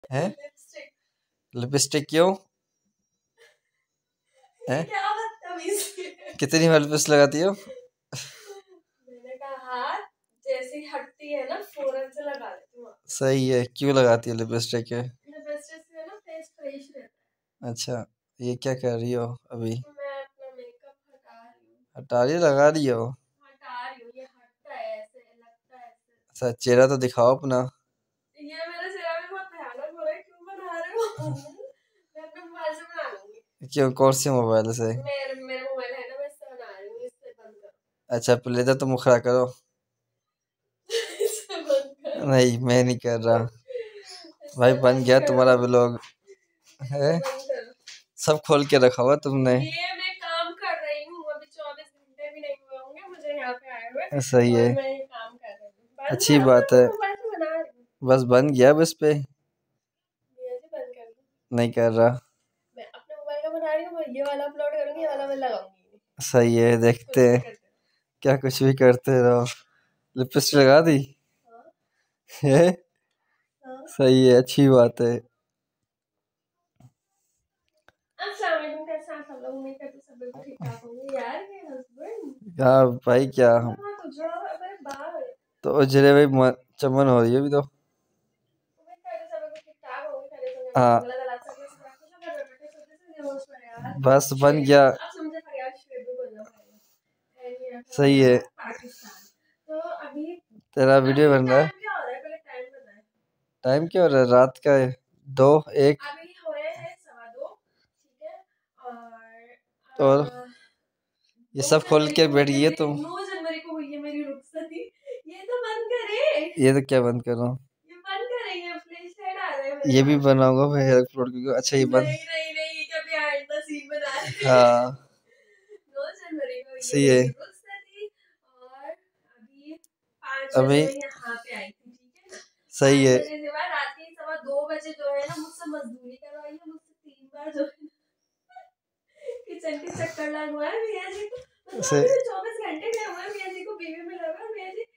है? लिपस्टिक क्यों है? क्या बदतमीजी है। कितनी लिपस्टिक लगाती हो? मैंने कहा जैसे ही हटती है ना फौरन से लगा लेती हूँ। सही है। क्यों लगाती हो लिपस्टिक? लिपस्टिक से ना फेस फ्रेश रहता अच्छा, ये क्या कर रही हो अभी? है। मैं अपना मेकअप हटा रही हूँ। हटा रही हो, लगा रही हो? हटा रही हूँ, ये हटता है ऐसे, लगता है ऐसे। अच्छा, चेहरा तो दिखाओ अपना। ये मेरा चेहरा भी बहुत भयानक हो रहा है, क्यों बना रहे हो? मैं अपने मोबाइल से बना लूंगी। क्यों, कौन से मोबाइल से? मेरा मोबाइल है ना, मैं इससे बना रही हूँ, इससे बंद करो। अच्छा, पहले तो मुखरा करो। इससे बंद करो। नहीं, मैं नहीं कर रहा भाई। इससे बन बंद गया करो। तुम्हारा व्लॉग है? इससे बंद करो। सब खोल के रखा हुआ तुमने। ये मैं काम कर रही हूँ, अभी 24 घंटे भी नहीं हुए होंगे मुझे यहाँ पे आए हुए, सही है, और मैं ये काम कर रही हूँ। बंद अच्छी करो, मैं बात अपने है। मोबाइल से बना रही हूँ। बस बन गया बस पे। ये जी बंद कर दो। नहीं कर रहा। मैं अपने मोबाइल का बना रही हूँ, मैं ये वाला अपलोड करूंगी, ये वाला मैं लगाऊंगी। सही है, देखते कुछ भी हैं। करते क्या कुछ भी करते रहो। लिपस्टिक लगा दी रहो। हाँ है? हाँ। सही है, अच्छी बात है। अस्सलाम वालेकुम, कैसे हैं सब लोग? उम्मीद करती हूँ सब बिल्कुल ठीक ठाक होंगे। यार ये हस्बैंड हाँ भाई, क्या बहुत उजड़ा हुआ है, मेरे बाल। तो उजरे भाई चमन हो रही है अभी तो। उम्मीद करती हूँ सब बिल्कुल ठीक ठाक होंगे, खैरियत से होंगे। हाँ, अल्लाह ताला आप सबको खुश रखे, सब घर बैठे सोते से होश में यार। बस बन शेर, गया। अब समझे फरियाद शेर भी बोलना पड़ेगा। एनी सही है। पाकिस्तान। तो अभी तेरा वीडियो अभी बन रहा है। टाइम क्या हो रहा है, पहले टाइम बताएं। टाइम क्या हो रहा है? रात का है 2:01। अभी हो रहे हैं 2:15, ठीक है। और और ये 9 सब खोल जनवरी के को बैठ हुई है गई है मेरी तुम। 9 जनवरी को हुई है मेरी रुखसती। ये तो बंद करे। ये तो क्या बंद कर रहा हूँ? ये बंद करेंगे, फ्लैश लाइट आ रहा है मेरे ये भी हाथ में। बनाऊंगा मैं हेयर अपलोड करके। अच्छा, ये बंद। नहीं नहीं नहीं, ये क्या बिहाइंड द सीन बना रहे हैं। हाँ 9 जनवरी को ये सही है। मेरी रुखसती। और अभी 5 बजे अभी मैं यहाँ पे आई थी, ठीक है ना। सही 5 है। बजे के बाद रात के 2:15 बजे जो है ना, मुझसे मजदूरी करवाई है, मुझसे 3 बार जो है किचन के चक्कर लगवाए मियाँ जी को। मतलब से अभी तो 24 घंटे गए हुए हैं, मियाँ जी को बीवी मिला हुआ है, मियाँ जी